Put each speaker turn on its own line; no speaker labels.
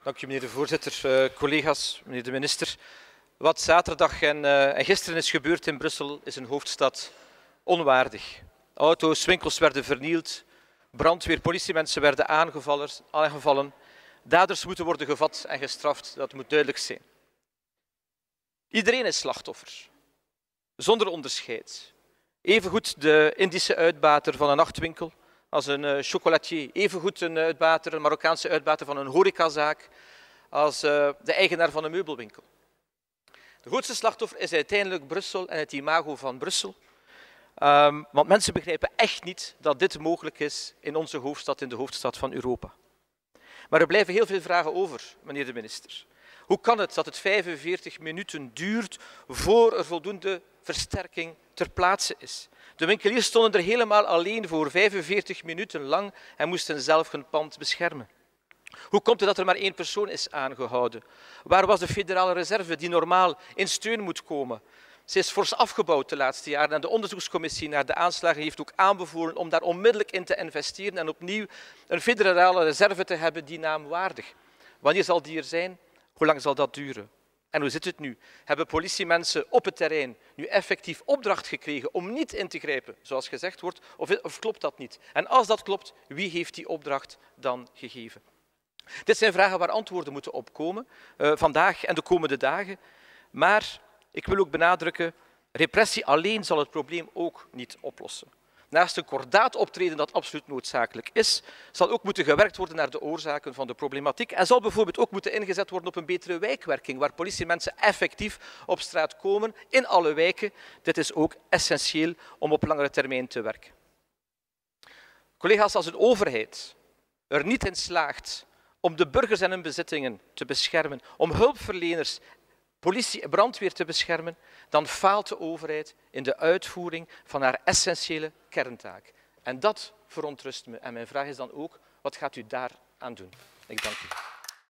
Dank u, meneer de voorzitter. Collega's, meneer de minister. Wat zaterdag en gisteren is gebeurd in Brussel is een hoofdstad onwaardig. Auto's, winkels werden vernield, brandweer, politiemensen werden aangevallen. Daders moeten worden gevat en gestraft, dat moet duidelijk zijn. Iedereen is slachtoffer, zonder onderscheid. Evengoed de Indische uitbater van een nachtwinkel als een chocolatier, evengoed een Marokkaanse uitbater van een horecazaak als de eigenaar van een meubelwinkel. De grootste slachtoffer is uiteindelijk Brussel en het imago van Brussel. Want mensen begrijpen echt niet dat dit mogelijk is in onze hoofdstad, in de hoofdstad van Europa. Maar er blijven heel veel vragen over, meneer de minister. Hoe kan het dat het 45 minuten duurt voor er voldoende versterking ter plaatse is? De winkeliers stonden er helemaal alleen voor, 45 minuten lang, en moesten zelf hun pand beschermen. Hoe komt het dat er maar 1 persoon is aangehouden? Waar was de federale reserve die normaal in steun moet komen? Ze is fors afgebouwd de laatste jaren en de onderzoekscommissie naar de aanslagen heeft ook aanbevolen om daar onmiddellijk in te investeren en opnieuw een federale reserve te hebben die naamwaardig. Wanneer zal die er zijn? Hoe lang zal dat duren? En hoe zit het nu? Hebben politiemensen op het terrein nu effectief opdracht gekregen om niet in te grijpen, zoals gezegd wordt, of klopt dat niet? En als dat klopt, wie heeft die opdracht dan gegeven? Dit zijn vragen waar antwoorden moeten op komen, vandaag en de komende dagen. Maar ik wil ook benadrukken, repressie alleen zal het probleem ook niet oplossen. Naast een kordaat optreden dat absoluut noodzakelijk is, zal ook moeten gewerkt worden naar de oorzaken van de problematiek en zal bijvoorbeeld ook moeten ingezet worden op een betere wijkwerking, waar politiemensen effectief op straat komen in alle wijken. Dit is ook essentieel om op langere termijn te werken. Collega's, als een overheid er niet in slaagt om de burgers en hun bezittingen te beschermen, om hulpverleners, politie en brandweer te beschermen, dan faalt de overheid in de uitvoering van haar essentiële kerntaak. En dat verontrust me. En mijn vraag is dan ook, wat gaat u daaraan doen? Ik dank u.